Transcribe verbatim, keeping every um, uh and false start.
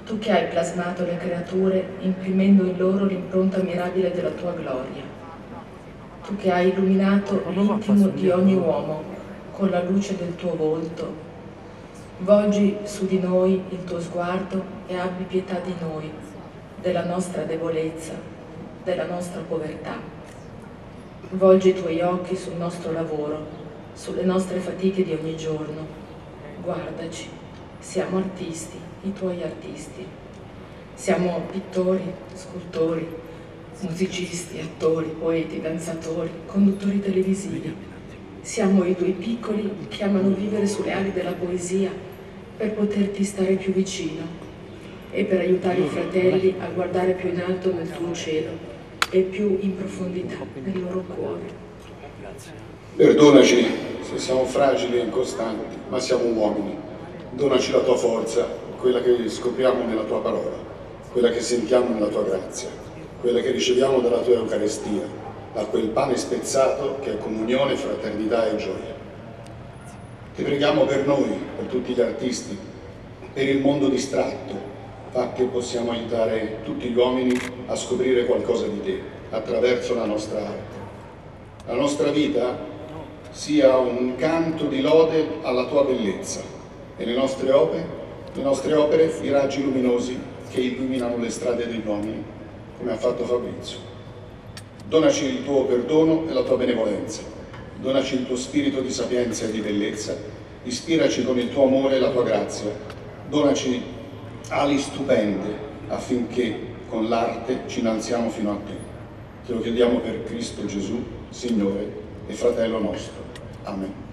Tu che hai plasmato le creature imprimendo in loro l'impronta mirabile della tua gloria. Tu che hai illuminato l'intimo di ogni uomo con la luce del tuo volto, volgi su di noi il tuo sguardo e abbi pietà di noi, della nostra debolezza, della nostra povertà. Volgi i tuoi occhi sul nostro lavoro, sulle nostre fatiche di ogni giorno. Guardaci, siamo artisti, i tuoi artisti. Siamo pittori, scultori, musicisti, attori, poeti, danzatori, conduttori televisivi. Siamo i tuoi piccoli che amano vivere sulle ali della poesia per poterti stare più vicino e per aiutare i fratelli a guardare più in alto nel tuo cielo e più in profondità nel loro cuore. Perdonaci se siamo fragili e incostanti, ma siamo uomini. Donaci la tua forza, quella che scopriamo nella tua parola, quella che sentiamo nella tua grazia, quella che riceviamo dalla tua Eucaristia, da quel pane spezzato che è comunione, fraternità e gioia. Ti preghiamo per noi, per tutti gli artisti, per il mondo distratto, fa che possiamo aiutare tutti gli uomini a scoprire qualcosa di te attraverso la nostra arte. La nostra vita sia un canto di lode alla tua bellezza e le nostre opere, le nostre opere i raggi luminosi che illuminano le strade degli uomini, come ha fatto Fabrizio. Donaci il tuo perdono e la tua benevolenza, donaci il tuo spirito di sapienza e di bellezza, ispiraci con il tuo amore e la tua grazia, donaci ali stupende affinché con l'arte ci innalziamo fino a te. Te lo chiediamo per Cristo Gesù, Signore e Fratello nostro. Amen.